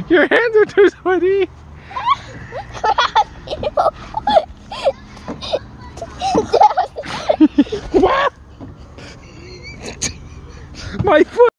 Your hands are too sweaty. Wow! My foot!